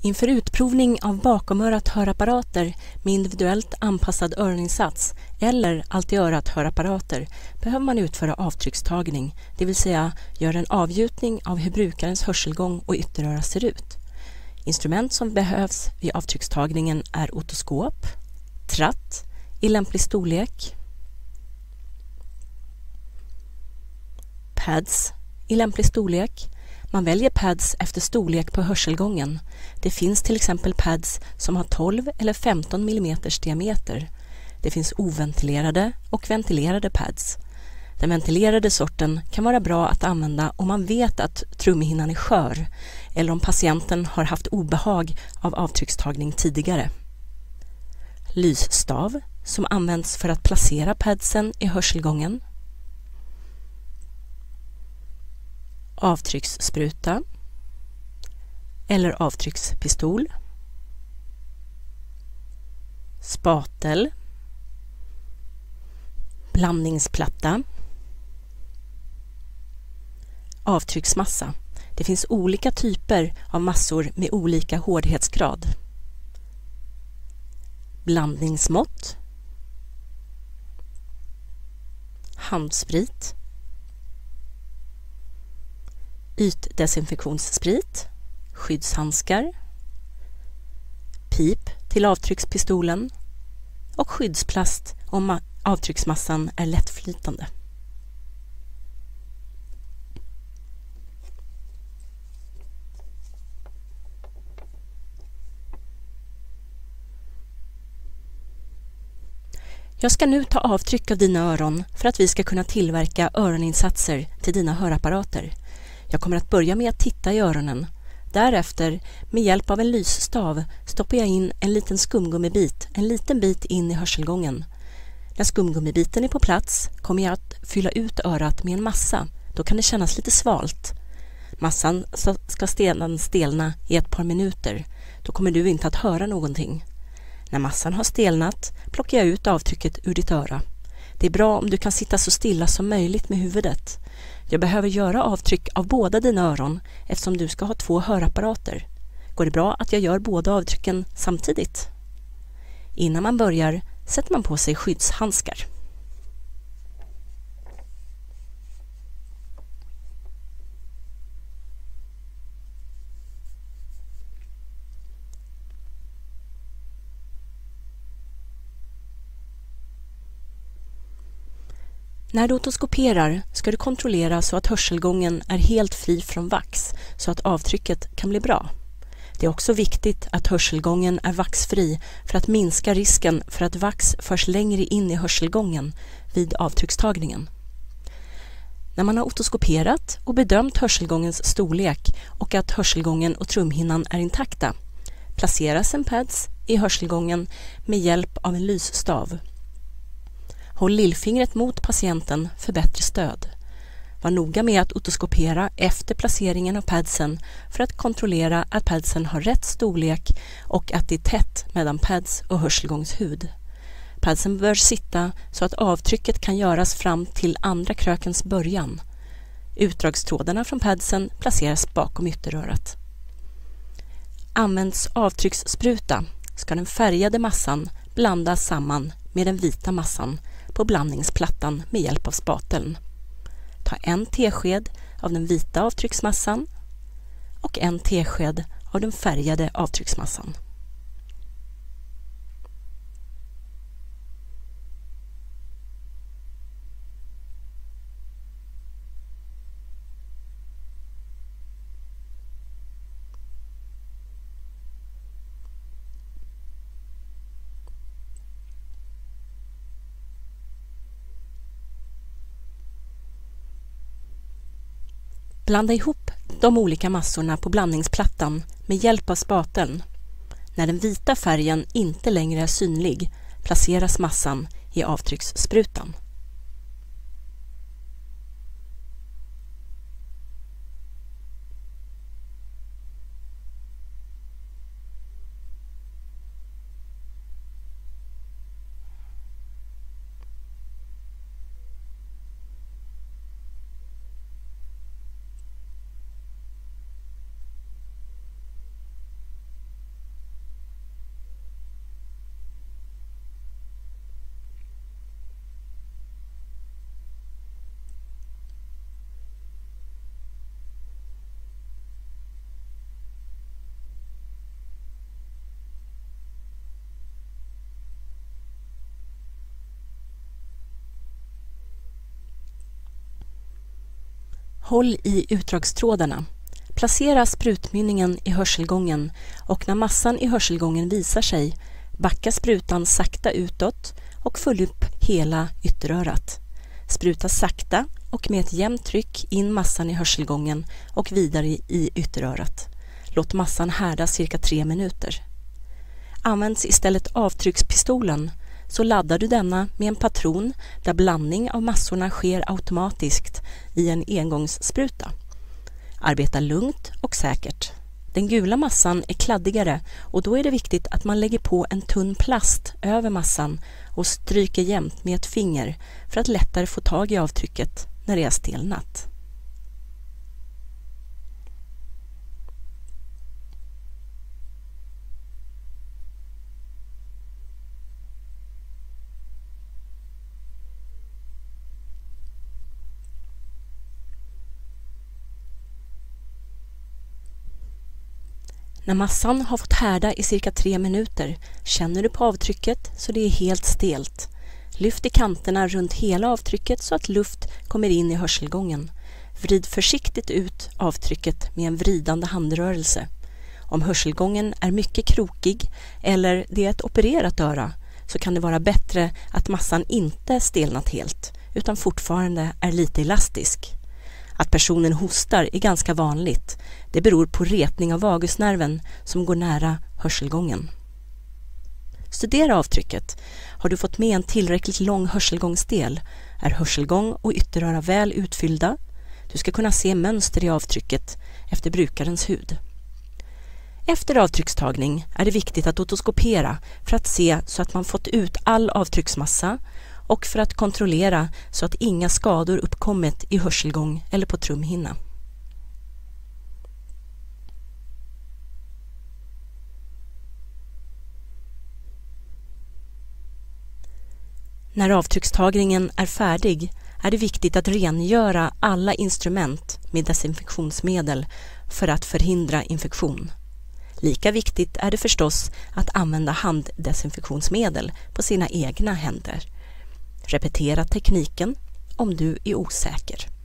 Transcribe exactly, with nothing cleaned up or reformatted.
Inför utprovning av bakomörat hörapparater med individuellt anpassad öroninsats eller allt-i-örat hörapparater behöver man utföra avtryckstagning, det vill säga göra en avgjutning av hur brukarens hörselgång och ytteröra ser ut. Instrument som behövs vid avtryckstagningen är otoskop, tratt i lämplig storlek, pads i lämplig storlek. Man väljer pads efter storlek på hörselgången. Det finns till exempel pads som har tolv eller femton millimeter diameter. Det finns oventilerade och ventilerade pads. Den ventilerade sorten kan vara bra att använda om man vet att trumhinnan är skör eller om patienten har haft obehag av avtryckstagning tidigare. Lysstav som används för att placera padsen i hörselgången. Avtrycksspruta eller avtryckspistol, spatel, blandningsplatta, avtrycksmassa. Det finns olika typer av massor med olika hårdhetsgrad. Blandningsmått, handsprit, ytdesinfektionssprit, skyddshandskar, pip till avtryckspistolen och skyddsplast om avtrycksmassan är lättflytande. Jag ska nu ta avtryck av dina öron för att vi ska kunna tillverka öroninsatser till dina hörapparater. Jag kommer att börja med att titta i öronen. Därefter, med hjälp av en lysstav, stoppar jag in en liten skumgummibit, en liten bit in i hörselgången. När skumgummibiten är på plats kommer jag att fylla ut örat med en massa. Då kan det kännas lite svalt. Massan ska sedan stelna i ett par minuter. Då kommer du inte att höra någonting. När massan har stelnat plockar jag ut avtrycket ur ditt öra. Det är bra om du kan sitta så stilla som möjligt med huvudet. Jag behöver göra avtryck av båda dina öron eftersom du ska ha två hörapparater. Går det bra att jag gör båda avtrycken samtidigt? Innan man börjar sätter man på sig skyddshandskar. När du otoskoperar ska du kontrollera så att hörselgången är helt fri från vax så att avtrycket kan bli bra. Det är också viktigt att hörselgången är vaxfri för att minska risken för att vax förs längre in i hörselgången vid avtryckstagningen. När man har otoskoperat och bedömt hörselgångens storlek och att hörselgången och trumhinnan är intakta placeras en pads i hörselgången med hjälp av en lysstav. Håll lillfingret mot patienten för bättre stöd. Var noga med att otoskopera efter placeringen av padsen för att kontrollera att padsen har rätt storlek och att det är tätt mellan pads och hörselgångshud. Padsen bör sitta så att avtrycket kan göras fram till andra krökens början. Utdragstrådarna från padsen placeras bakom ytterörat. Används avtrycksspruta ska den färgade massan blandas samman med den vita massan på blandningsplattan med hjälp av spateln. Ta en tesked av den vita avtrycksmassan och en tesked av den färgade avtrycksmassan. Blanda ihop de olika massorna på blandningsplattan med hjälp av spateln. När den vita färgen inte längre är synlig placeras massan i avtryckssprutan. Håll i utdragstrådarna. Placera sprutmynningen i hörselgången och när massan i hörselgången visar sig, backa sprutan sakta utåt och fyll upp hela ytterörat. Spruta sakta och med ett jämnt tryck in massan i hörselgången och vidare i ytterörat. Låt massan härda cirka tre minuter. Används istället avtryckspistolen så laddar du denna med en patron där blandning av massorna sker automatiskt i en engångsspruta. Arbeta lugnt och säkert. Den gula massan är kladdigare och då är det viktigt att man lägger på en tunn plast över massan och stryker jämnt med ett finger för att lättare få tag i avtrycket när det är stelnat. När massan har fått härda i cirka tre minuter känner du på avtrycket så det är helt stelt. Lyft i kanterna runt hela avtrycket så att luft kommer in i hörselgången. Vrid försiktigt ut avtrycket med en vridande handrörelse. Om hörselgången är mycket krokig eller det är ett opererat öra så kan det vara bättre att massan inte stelnat helt utan fortfarande är lite elastisk. Att personen hostar är ganska vanligt. Det beror på retning av vagusnerven som går nära hörselgången. Studera avtrycket. Har du fått med en tillräckligt lång hörselgångsdel? Är hörselgång och ytteröra väl utfyllda? Du ska kunna se mönster i avtrycket efter brukarens hud. Efter avtryckstagning är det viktigt att otoskopera för att se så att man fått ut all avtrycksmassa och för att kontrollera så att inga skador uppkommit i hörselgång eller på trumhinna. När avtryckstagningen är färdig är det viktigt att rengöra alla instrument med desinfektionsmedel för att förhindra infektion. Lika viktigt är det förstås att använda handdesinfektionsmedel på sina egna händer. Repetera tekniken om du är osäker.